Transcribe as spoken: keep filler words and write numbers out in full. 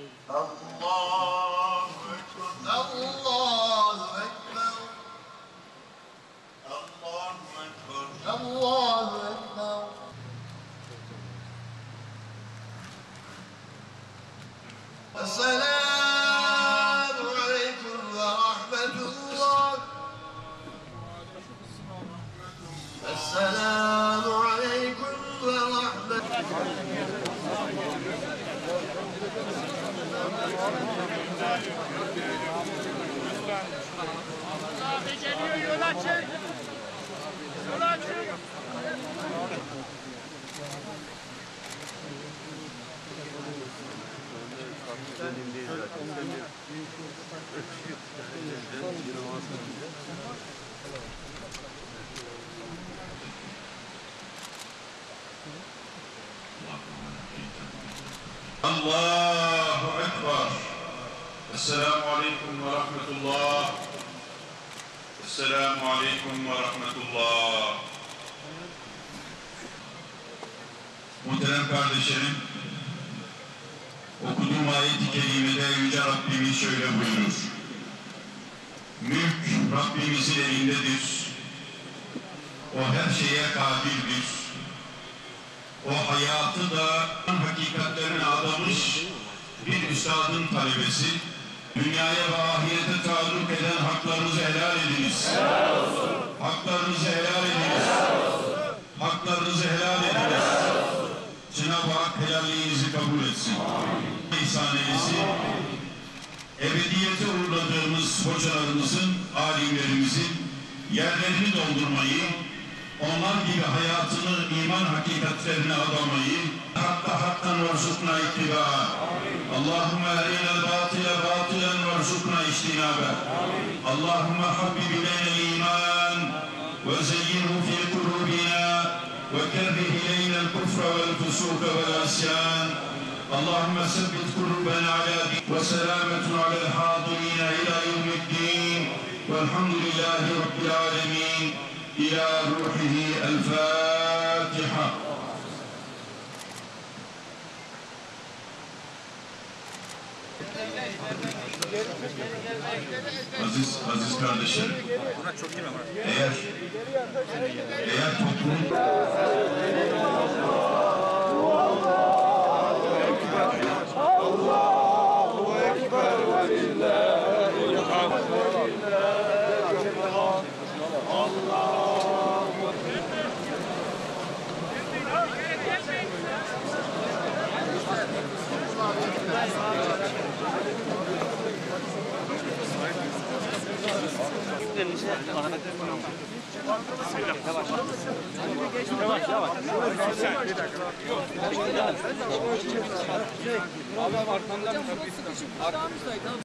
Allahu Ekber, Allahu Ekber, Allahu Ekber, Allahu Ekber. Esselamu Aleyküm ve Rahmetullah. Esselamu Aleyküm ve Rahmetullah. Abi geliyor, yol açın. Yol açın. Allahu Ekber. Esselamu Aleyküm ve Rahmetullah. Esselamu Aleyküm ve Rahmetullah. Muhterem kardeşlerim, okuduğum ayet-i kerimede Yüce Rabbimiz şöyle buyurur. Mülk Rabbimizin elindedir. O her şeye kadirdir. O hayatı da hakikatlerine adamış bir üstadın talebesi. Dünyaya ve ahirete taalluk eden haklarınızı helal ediniz. Helal olsun. Haklarınızı helal ediniz. Helal olsun. Haklarınızı helal ediniz. Cenab-ı Hak helalliğinizi kabul etsin. İhsan eylesin. Ebediyete uğurladığımız hocalarımızın, alimlerimizin yerlerini doldurmayı, onlar gibi hayatını iman hakikatlerine adamayı, hatta haktan verzukna ittiba. Allahümme erinel batile batilen verzukna iştinabe. Allahümme habbib ileynel iman ve zeyyinhu fi kulubina ve kerrih ileynel kufra vel fusuka vel asyan. Allahümme sebbit kulubena ala din ve selametun alel hadirina ila yevmiddin velhamdülillahi rabbil alemin. İlâ ruhihi el-Fâtiha. Aziz, aziz kardeşlerim, eğer, eğer toplumun... Allahu Ekber ve lillahi Yavaş yavaş. Abi arkamdan